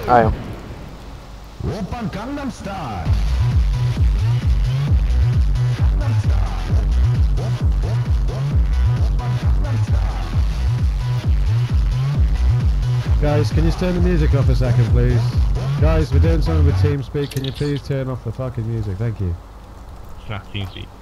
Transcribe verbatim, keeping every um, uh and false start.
Ah ja. Oppan Gangnam Style. Guys, can you turn the music off a second, please? Guys, we're doing something with TeamSpeak. Can you please turn off the fucking music? Thank you. Snap TeamSpeak.